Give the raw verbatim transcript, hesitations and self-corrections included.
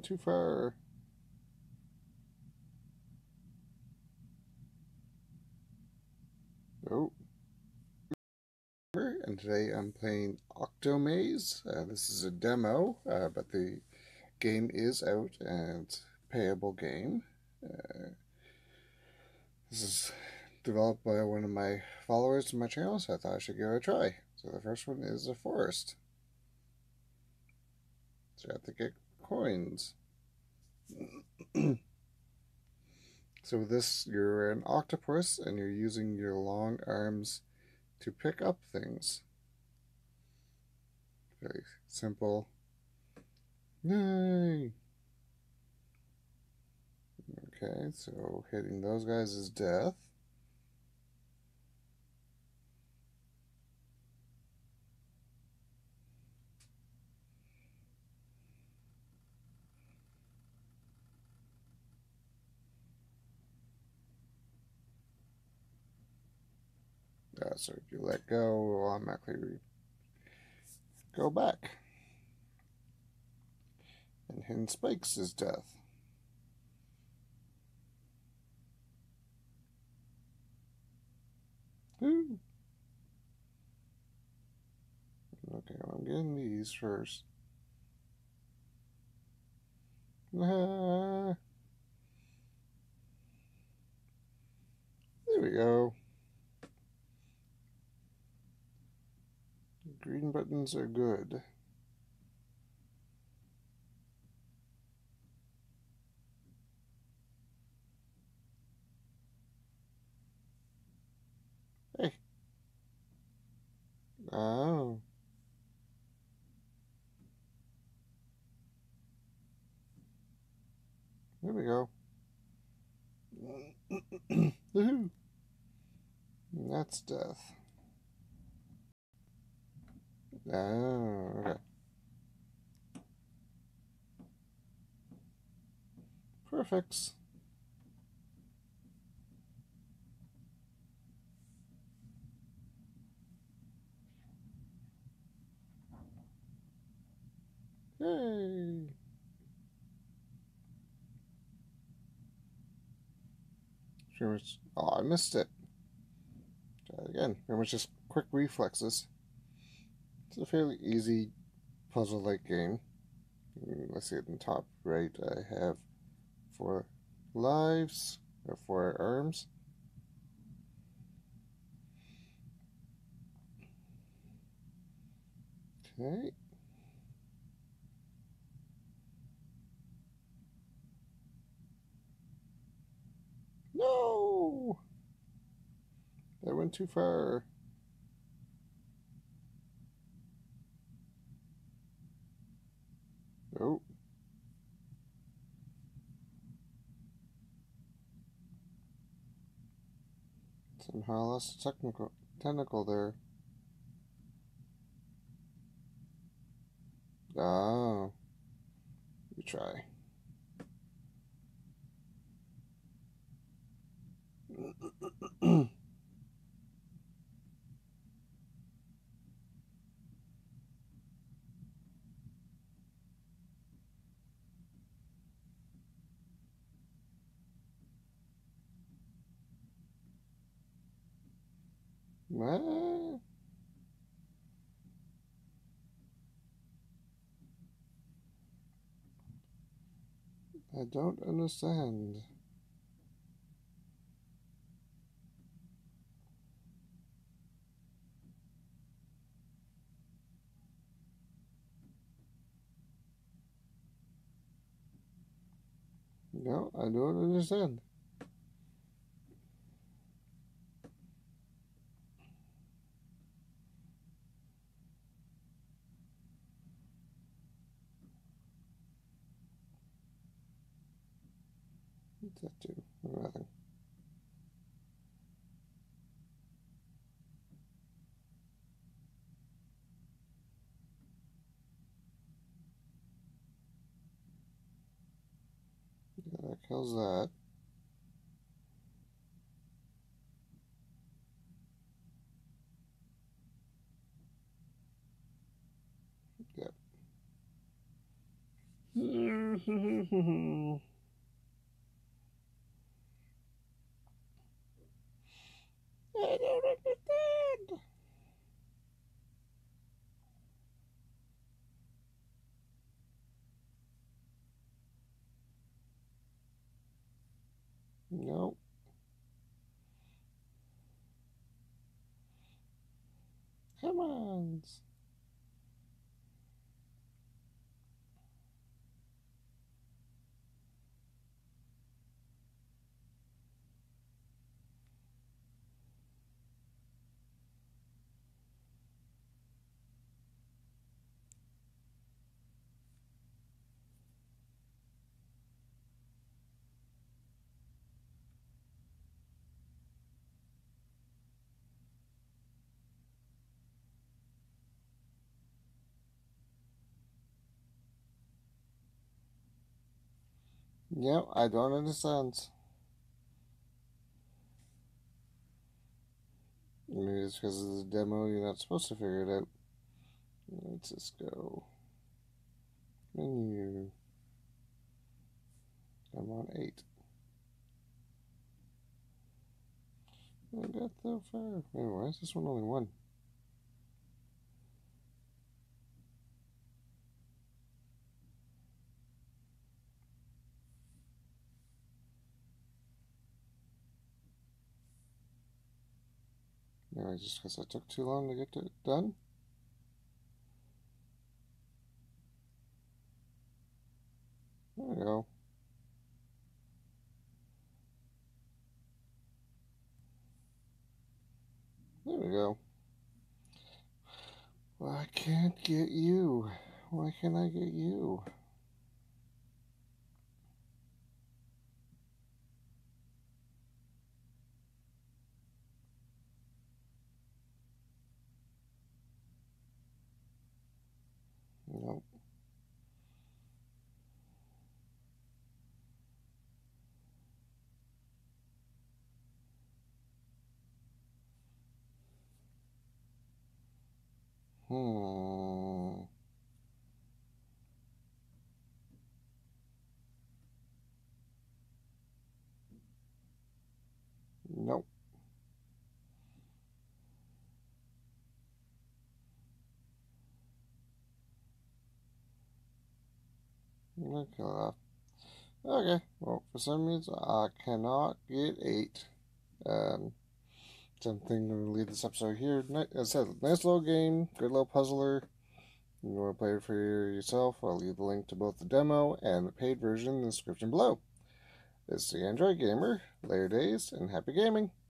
went too far. Oh. And today I'm playing Octomaze. Uh, this is a demo, uh, but the game is out and it's a payable game. Uh, this is developed by one of my followers on my channel, so I thought I should give it a try. So the first one is a forest. So you have to get coins. So with this, you're an octopus and you're using your long arms to pick up things. Very simple. Yay! Okay, so hitting those guys is death. Uh, so if you let go, it will automatically go back. And hitting spikes is death. Ooh. Okay, well, I'm getting these first. Ah. There we go. Green buttons are good. Hey. Oh. There we go. Woohoo! That's death. Oh, okay. Perfect. Yay! Pretty much. Oh, I missed it. Try it again. Pretty much just quick reflexes. It's a fairly easy puzzle-like game. Let's see, at the top right, I have four lives or four arms. Okay. No! That went too far. Oh. Somehow I lost a technical tentacle there. Oh. We try. What? I don't understand. No, I don't understand. What's that do? Nothing. Yeah, that kills that. Yep. I don't understand. No. Come on. Yep, I don't understand. Maybe it's because of the demo, you're not supposed to figure it out. Let's just go. Menu. I'm on eight. I got so far. Wait, why is this one only one? Maybe just because I took too long to get it done? There we go. There we go. Well, I can't get you. Why can't I get you? Nope. Hmm. Nope. Okay, off. Okay, well, for some reason, I cannot get eight. Um, something to leave this episode here. As I said, nice little game, good little puzzler. You want to play it for yourself, I'll leave the link to both the demo and the paid version in the description below. This is the Android Gamer. Later days and happy gaming.